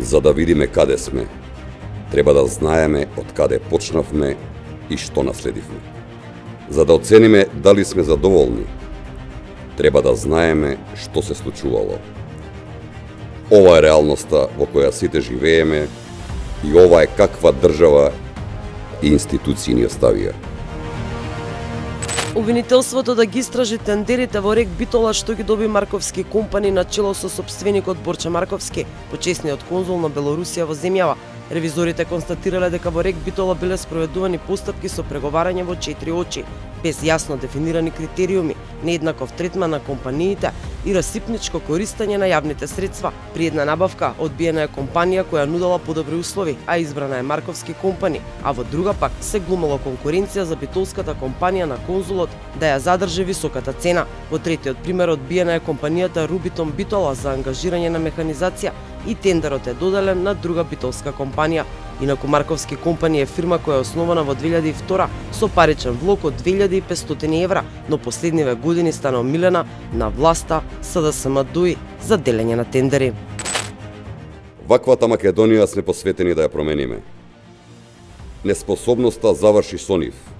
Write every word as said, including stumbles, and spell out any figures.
За да видиме каде сме, треба да знаеме од каде почнавме и што наследивме. За да оцениме дали сме задоволни, треба да знаеме што се случувало. Ова е реалноста во која сите живееме и ова е каква држава и институции ни оставија. Обвинителството да ги истражи тендерите во РЕК Битола што ги доби Марковски компани на чело со сопственикот Борче Марковски, почесниот конзул на Белорусија во земјава. Ревизорите констатирале дека во РЕК Битола биле спроведувани постапки со преговарање во четири очи, без јасно дефинирани критериуми, нееднаков третман на компаниите и расипничко користење на јавните средства. При една набавка одбиена е компанија која нудела подобри услови, а избрана е Марковски компани, а во друга пак се глумело конкуренција за битолската компанија на конзулот да ја задржи високата цена. Во третиот пример одбиена е компанијата Рубитон Битола за ангажирање на механизација и тендерот е доделен на друга битолска компанија. Инаку Марковски компанија е фирма која е основана во две илјади и втора со паричен влог од две илјади и петстотини евра, но последниве години стана омилена на власта СДСМ-ДУИ за делење на тендери. Ваквата Македонија сме посветени да ја промениме. Неспособноста заврши со нив.